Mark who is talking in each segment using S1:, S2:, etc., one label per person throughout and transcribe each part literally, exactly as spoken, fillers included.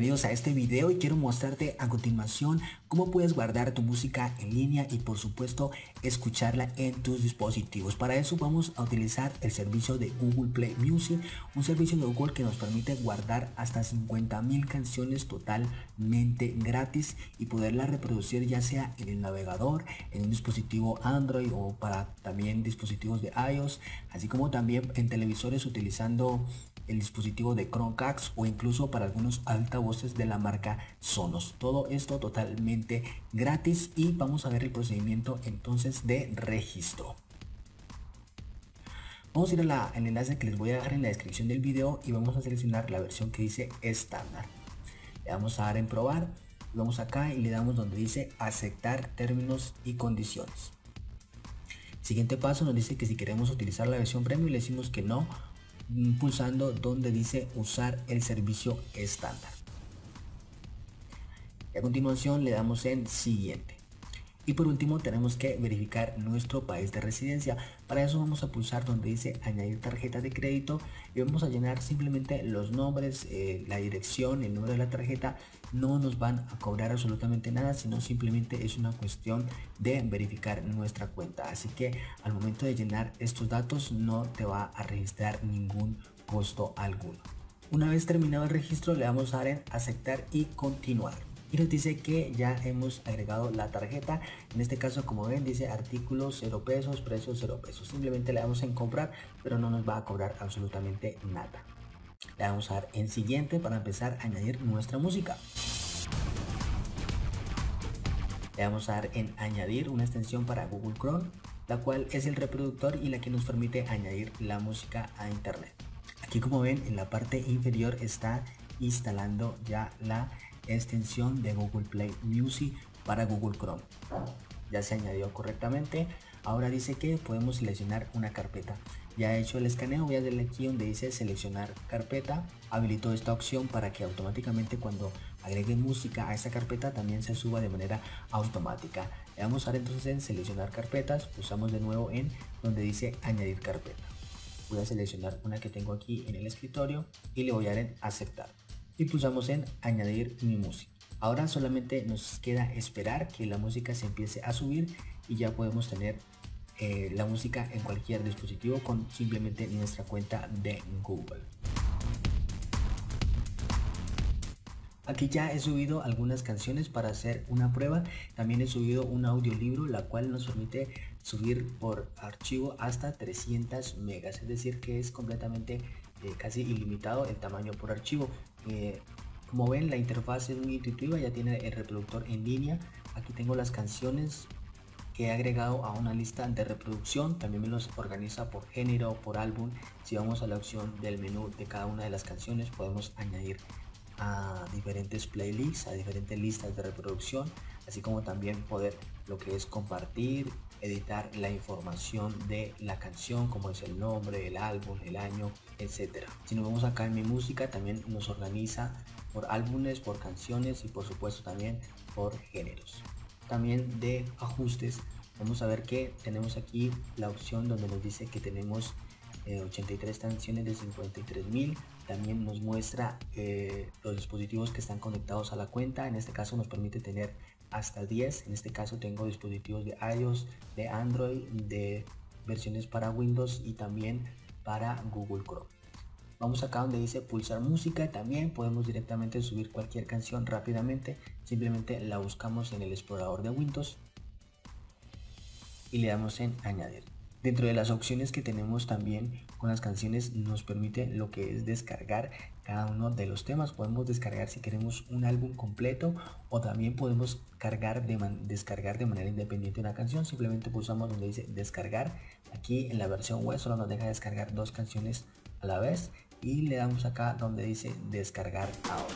S1: bienvenidos a este video y quiero mostrarte a continuación cómo puedes guardar tu música en línea y por supuesto escucharla en tus dispositivos. Para eso vamos a utilizar el servicio de Google Play Music, un servicio de Google que nos permite guardar hasta cincuenta mil canciones totalmente gratis y poderlas reproducir ya sea en el navegador, en un dispositivo Android o para también dispositivos de iOS, así como también en televisores utilizando el dispositivo de Chromecast o incluso para algunos altavoces de la marca Sonos. Todo esto totalmente gratis y vamos a ver el procedimiento entonces de registro. Vamos a ir a la, al enlace que les voy a dejar en la descripción del video y vamos a seleccionar la versión que dice estándar. Le vamos a dar en probar, vamos acá y le damos donde dice aceptar términos y condiciones. Siguiente paso nos dice que si queremos utilizar la versión premium le decimos que no, pulsando donde dice usar el servicio estándar. Y a continuación le damos en siguiente. Y por último tenemos que verificar nuestro país de residencia. Para eso vamos a pulsar donde dice añadir tarjeta de crédito y vamos a llenar simplemente los nombres, eh, la dirección, el número de la tarjeta. No nos van a cobrar absolutamente nada, sino simplemente es una cuestión de verificar nuestra cuenta. Así que al momento de llenar estos datos no te va a registrar ningún costo alguno. Una vez terminado el registro le damos a dar en aceptar y continuar. Y nos dice que ya hemos agregado la tarjeta. En este caso, como ven, dice artículos cero pesos, precio cero pesos. Simplemente le damos en comprar, pero no nos va a cobrar absolutamente nada. Le damos a dar en siguiente para empezar a añadir nuestra música. Le vamos a dar en añadir una extensión para Google Chrome, la cual es el reproductor y la que nos permite añadir la música a internet. Aquí, como ven, en la parte inferior está instalando ya la extensión de Google Play Music para Google Chrome. Ya se añadió correctamente. Ahora dice que podemos seleccionar una carpeta. Ya he hecho el escaneo, voy a darle aquí donde dice seleccionar carpeta. Habilito esta opción para que automáticamente cuando agregue música a esta carpeta también se suba de manera automática. Le vamos a dar entonces en seleccionar carpetas, pulsamos de nuevo en donde dice añadir carpeta. Voy a seleccionar una que tengo aquí en el escritorio y le voy a dar en aceptar. Y pulsamos en añadir mi música. Ahora solamente nos queda esperar que la música se empiece a subir y ya podemos tener eh, la música en cualquier dispositivo con simplemente nuestra cuenta de Google. Aquí ya he subido algunas canciones para hacer una prueba. También he subido un audiolibro, la cual nos permite subir por archivo hasta trescientos megas, es decir que es completamente eh, casi ilimitado el tamaño por archivo. Eh, como ven, la interfaz es muy intuitiva, ya tiene el reproductor en línea. Aquí tengo las canciones que he agregado a una lista de reproducción. También me los organiza por género, por álbum. Si vamos a la opción del menú de cada una de las canciones podemos añadir a diferentes playlists, a diferentes listas de reproducción, así como también poder lo que es compartir, editar la información de la canción, como es el nombre, el álbum, el año, etcétera. Si nos vamos acá en mi música, también nos organiza por álbumes, por canciones y por supuesto también por géneros. También de ajustes, vamos a ver que tenemos aquí la opción donde nos dice que tenemos eh, ochenta y tres canciones de cincuenta y tres mil. También nos muestra eh, los dispositivos que están conectados a la cuenta. En este caso nos permite tener hasta diez. En este caso tengo dispositivos de iOS, de Android, de versiones para Windows y también para Google Chrome. Vamos acá donde dice pulsar música. También podemos directamente subir cualquier canción rápidamente. Simplemente la buscamos en el explorador de Windows y le damos en añadir. Dentro de las opciones que tenemos también con las canciones nos permite lo que es descargar cada uno de los temas. Podemos descargar si queremos un álbum completo o también podemos cargar de descargar de manera independiente una canción. Simplemente pulsamos donde dice descargar. Aquí en la versión web solo nos deja descargar dos canciones a la vez y le damos acá donde dice descargar ahora.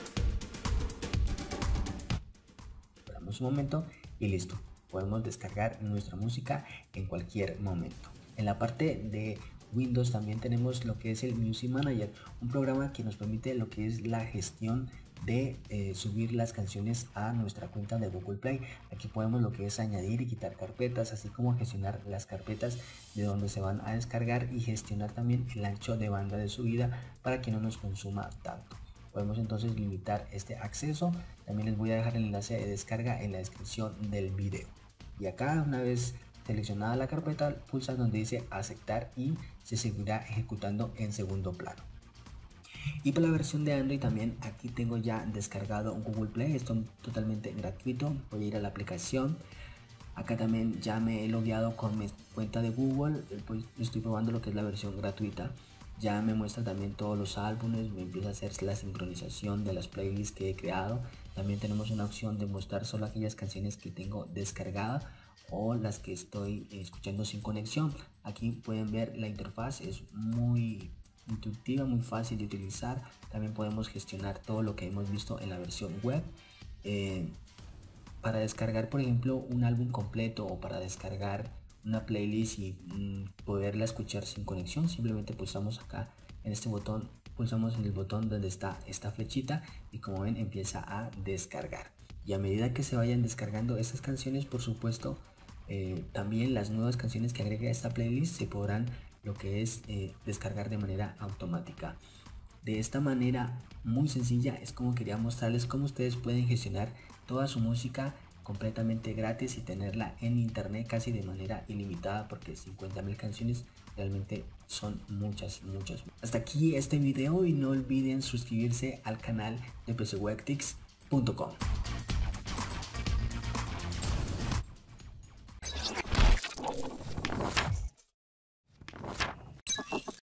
S1: Esperamos un momento y listo. Podemos descargar nuestra música en cualquier momento. En la parte de Windows también tenemos lo que es el Music Manager, un programa que nos permite lo que es la gestión de eh, subir las canciones a nuestra cuenta de Google Play. Aquí podemos lo que es añadir y quitar carpetas, así como gestionar las carpetas de donde se van a descargar y gestionar también el ancho de banda de subida para que no nos consuma tanto. Podemos entonces limitar este acceso. También les voy a dejar el enlace de descarga en la descripción del video. Y acá, una vez seleccionada la carpeta, pulsa donde dice aceptar y se seguirá ejecutando en segundo plano. Y para la versión de Android también aquí tengo ya descargado un Google Play. Esto es totalmente gratuito. Voy a ir a la aplicación. Acá también ya me he logueado con mi cuenta de Google. Pues estoy probando lo que es la versión gratuita. Ya me muestra también todos los álbumes, me empieza a hacer la sincronización de las playlists que he creado. También tenemos una opción de mostrar solo aquellas canciones que tengo descargadas o las que estoy escuchando sin conexión. Aquí pueden ver la interfaz, es muy intuitiva, muy fácil de utilizar. También podemos gestionar todo lo que hemos visto en la versión web. Eh, para descargar, por ejemplo, un álbum completo o para descargar una playlist y mm, poderla escuchar sin conexión, simplemente pulsamos acá en este botón, pulsamos en el botón donde está esta flechita y como ven empieza a descargar. Y a medida que se vayan descargando estas canciones, por supuesto, eh, también las nuevas canciones que agregue a esta playlist se podrán lo que es eh, descargar de manera automática. De esta manera muy sencilla es como quería mostrarles cómo ustedes pueden gestionar toda su música completamente gratis y tenerla en internet casi de manera ilimitada, porque cincuenta mil canciones realmente son muchas muchas. Hasta aquí este video y no olviden suscribirse al canal de p c web tics punto com.